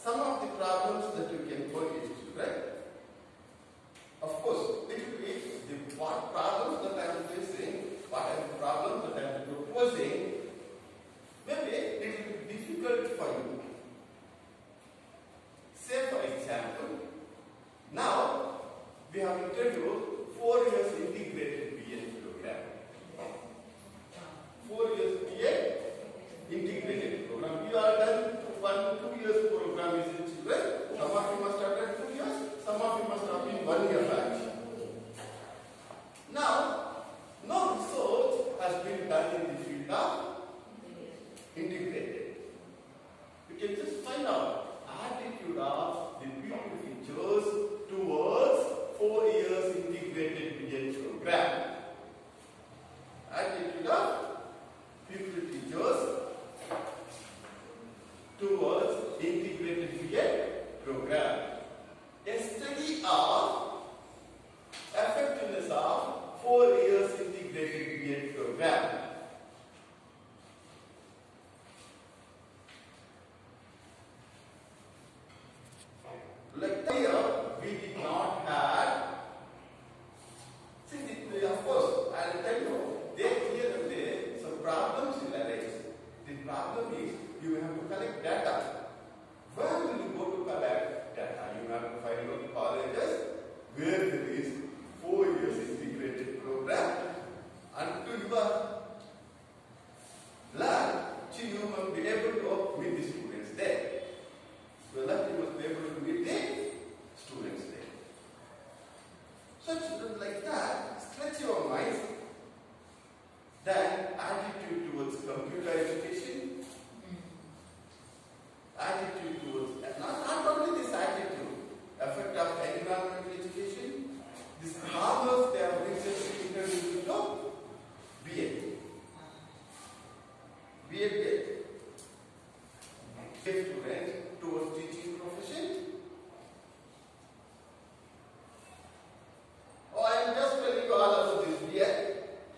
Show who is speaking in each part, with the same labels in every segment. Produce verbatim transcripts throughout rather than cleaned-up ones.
Speaker 1: some of the problems that you can pose to children. Of course, it will be the what problems that I am facing, what are the problems that I am proposing. Maybe it will be difficult for you. Say for example, now we have introduced four years integrated B A program. Four years B A integrated program. You are done one two years program is in children. Some of you must have done two years. Some of you must have been one year back. Now, no research has been done in the field of integrated. You can just find out attitude of the people teachers towards four years integrated B A program. Attitude of people teachers towards integrated B A program. A study of effectiveness of four years integrated B A program. Like here, we did not have. See, the, of course, I will tell you, they clear the some problems will arise. The problem is you have to collect data. Where will you go to collect data? You have to find out colleges where there is four years integrated program, and to your learn, you must be able to meet the students there. So that you must be able to meet the students there. So children like that, stretch your minds. Then attitude towards computer education, attitude towards, not, not only this attitude, effect of environmental education, these farmers they have recently introduced into B A. B A B A. Student towards teaching profession. Oh, I am just telling you all about this B A.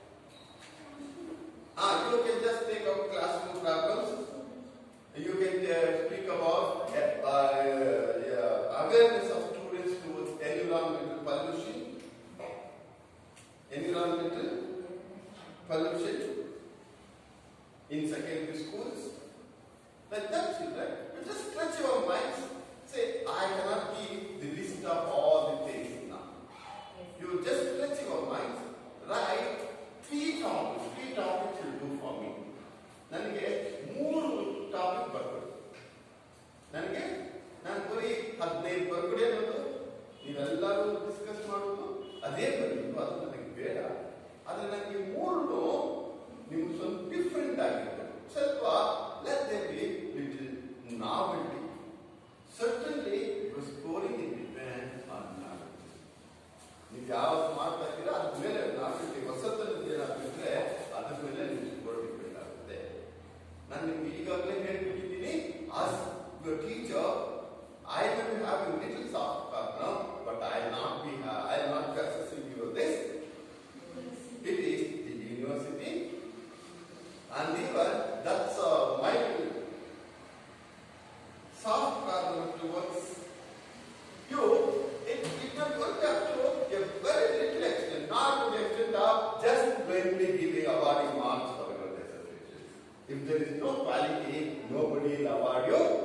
Speaker 1: Ah, you can just take up classroom problems. You can uh, speak about uh, uh, yeah, awareness of students towards environmental pollution. Environmental pollution in secondary schools. Like that, children. You just stretch your minds. Say, I cannot give the list of all the things now. You just stretch your minds. Write three topics. Three topics will do for me. ನನಗೆ ಮೂರು topic ಬರ್ತದೆ. ನನಗೆ ನಾನು ಬರೀ ಹದಿನೈದು ಬರ್ಬಿಡಿ ಅನ್ನೋದು ನೀವೆಲ್ಲರೂ discuss ಮಾಡೋದು ಅದೇ ಬರೀತು ಅದು ನನಗೆ ಬೇಡ. ಆದರೆ ನನಗೆ ಮೂರು ನಿಮ್ಗೆ ಸ್ವಲ್ಪ ಡಿಫ್ರೆಂಟ್ ಆಗಿರ್ತದೆ. ಸ್ವಲ್ಪ let there be little novelty. Certainly your scoring will depend on novelty. ನೀವು ಯಾವ್ದು ಮಾಡ್ತಾ ಇದ್ದೀರಾ ಅದ್ರ ಮೇಲೆ novelty ಹೊಸತನದ್ದು ಏನಾಗ್ತಿದ್ರೆ ಅದ್ರ ಮೇಲೆ ನಿಮ್ಗೆ ಸ್ಕೋರ್ ಡಿಪೆಂಡ್ ಆಗುತ್ತೆ. ನಾನು ನಿಮ್ಗೆ ಈಗಾಗಲೇ ಹೇಳ್ಬಿಟ್ಟಿದ್ದೀನಿ, as your teacher I will be having little soft corner, but I will not be I will not be assessing you this. It is the university, and even that's uh, my soft corner towards you. It it not going to have to a very little extent, not to the extent of just blindly giving awarding marks for your dissertation. If there is no quality, nobody will award you